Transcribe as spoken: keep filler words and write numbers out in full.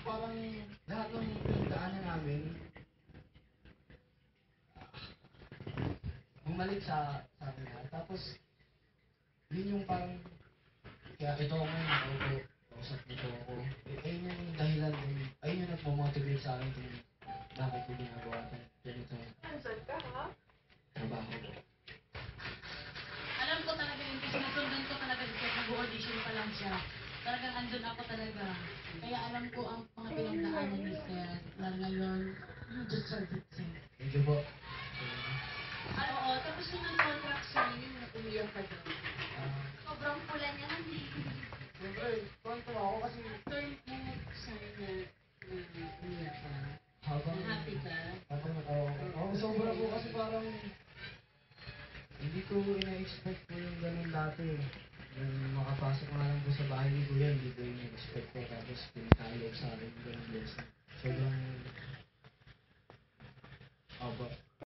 parang lahat ng pinagdaanan namin, bumalik sa, sa akin lahat. Tapos, yun yung parang, kaya ito ako ngayon, nakaupo, kausap nito ako. Eh, ayun yung dahilan, yung, ayun yung nagmamotivate sa akin kung bakit ko ginagawa ito, ganito. Saan ka, ha? Trabaho ko. Alam ko talaga yung sinusundan ko talaga dito, nag-audition pa lang siya. Talagang andun ako talaga. Kaya alam ko ang mga pinagdaanan ni Sir. Lalo ngayon, you deserve it, Sir. Thank you po. Ano, oo, tapos yung contract sa inyo, umiyak ka doon. Ah, Sobrang pula niya hindi. Siyempre, tonto ako kasi Turn mo sana na uh, umiyak ka. habang, Happy ka. habang natawa ko. Ako sobra po kasi parang hindi ko ina-expect po yung ganun dati. Yung makapasok nga lang po sa bahay ni Kuya, hindi ko ina-expect ko. Tapos pinakalob sa akin yung ganun blessing. Sobrang